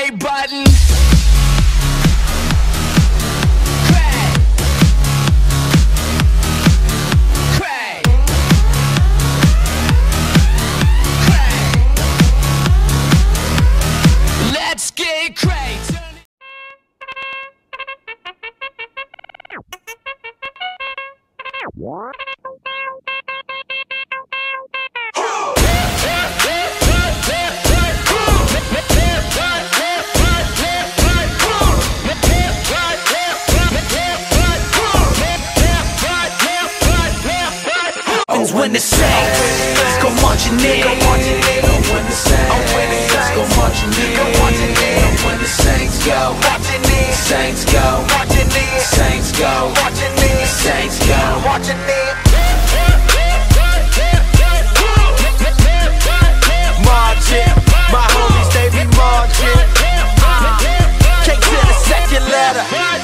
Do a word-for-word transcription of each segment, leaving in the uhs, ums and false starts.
play button. Let's get crazy. When the Saints go marching in, go marching in. When the Saints go marching in, go marching in. When the Saints go marching in, Saints go marching in, Saints go marching in, Saints go marching in. Marching, my homies they be marching. Can't tell the second letter.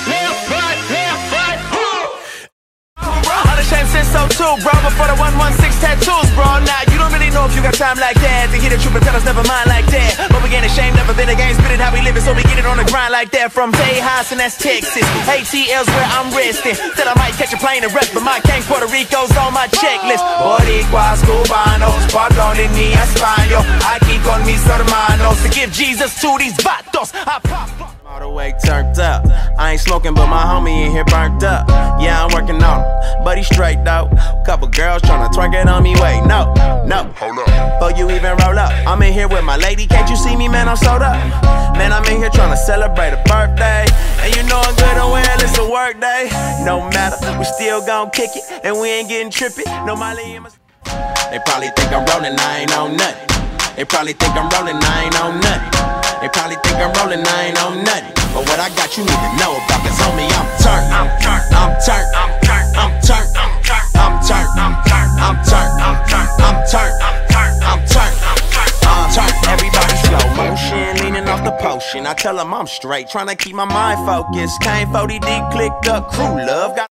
Since so too, bro, before the one one six tattoos, bro. Now you don't really know if you got time like that to hear the truth and tell us never mind like that. But we ain't ashamed, never been against spitting how we live it, so we get it on the grind like that. From Tejas and that's Texas, A T L's where I'm resting. Said I might catch a plane and rest, but my gang Puerto Rico's on my checklist. Boricuas, cubanos, perdónenme español. Aquí con mis hermanos to give Jesus to these vatos. I pop up. All the way turned up. I ain't smoking, but my homie in here burnt up. Yeah, I'm working on him, but he straight though. Couple girls tryna twerk it on me. Wait, no, no. Hold up. Before you even roll up, I'm in here with my lady. Can't you see me, man? I'm sold up. Man, I'm in here tryna celebrate a birthday, and you know I'm good and well. It's a work day. No matter, we still gon' kick it, and we ain't getting trippy. No Molly in my. They probably think I'm rolling, I ain't on nothing. They probably think I'm rolling, I ain't on nothing. They probably think I'm rolling, I ain't on nothing. But what I got you need to know about, cause homie, I'm turned, I'm turned, I'm turned, I'm turned, I'm turned, I'm turned, I'm turned, I'm turned, I'm turned, I'm turned, I'm turned, I'm turned. Everybody slow motion, leaning off the potion. I tell them I'm straight, trying to keep my mind focused. Came forty deep, clicked up, crew love. Got